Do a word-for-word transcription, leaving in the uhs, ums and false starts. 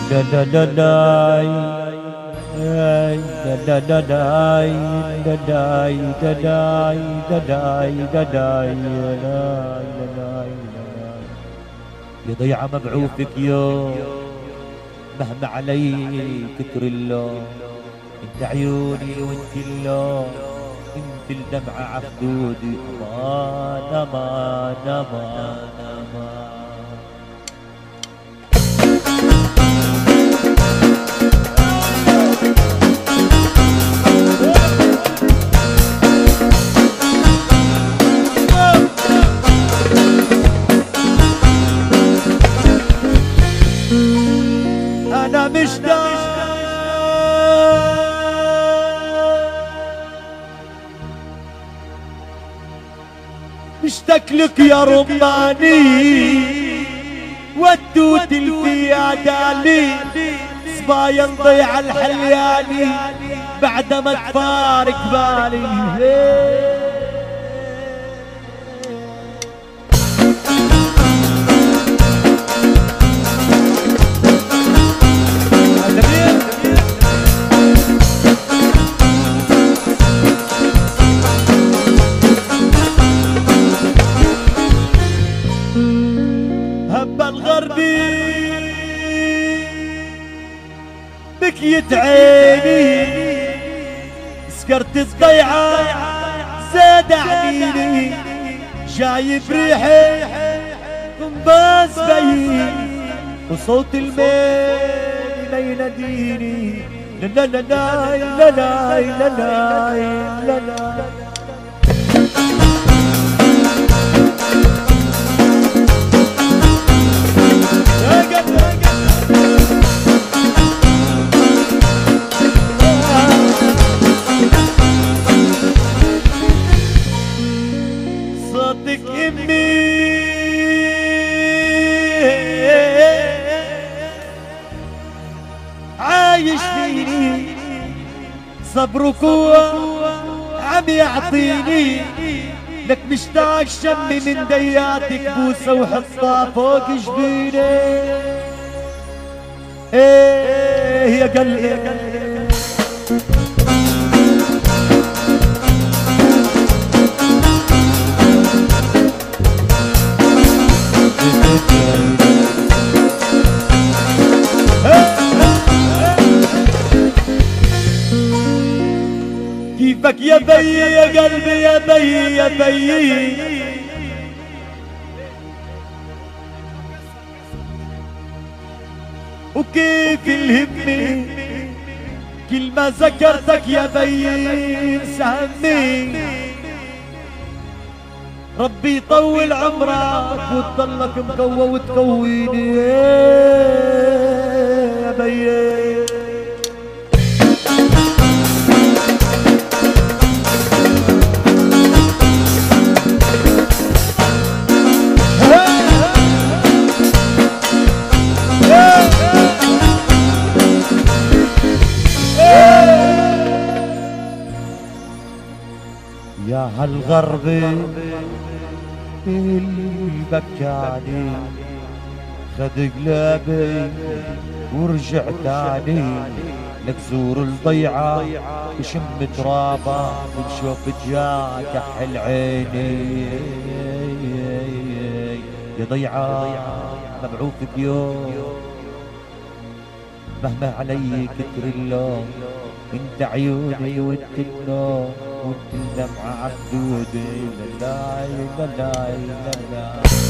لا لا لا لا لا لا لا لا لا يا ضيعة مبعوثك يوم مهما علي كتر اللوم انت عيوني وانت اللوم انت الدمعة عخدودي امان امان امان امان. أنا مشتاق مشتاق لك يا رماني والتوت الفيادالي صبايا ضيع الحلياني بعد ما تفارق بالي. هبا الغربي بكيت عيني سكرت الضيعة زاد عنيني جايب ريحي قنباس بين وصوت الميل ما يناديني لا لا لا لا لا لا لا لا لا. صوتك امي عايش فيني صبرك عم يعطيني لك مشتاق شمي من دياتك بوسه وحطها فوق جبيني. ايه يا قلبي كيفك يا بي يا قلبي يا بي يا بي وكيف الهمي كل ما ذكرتك يا بي سهمي ربي يطول عمرك وتضلك مقوى وتقويني يا بي. يا هالغرب اللي بكاني خد قلبي ورجع تاني لك زور الضيعة وشم ترابه وتشوف جاك كحل عيني يا ضيعة مبعوثك يوم مهما علي كتر اللوم انت عيوني وانت النوم وانت الدمعة عالدودي لا لا لا لا لا.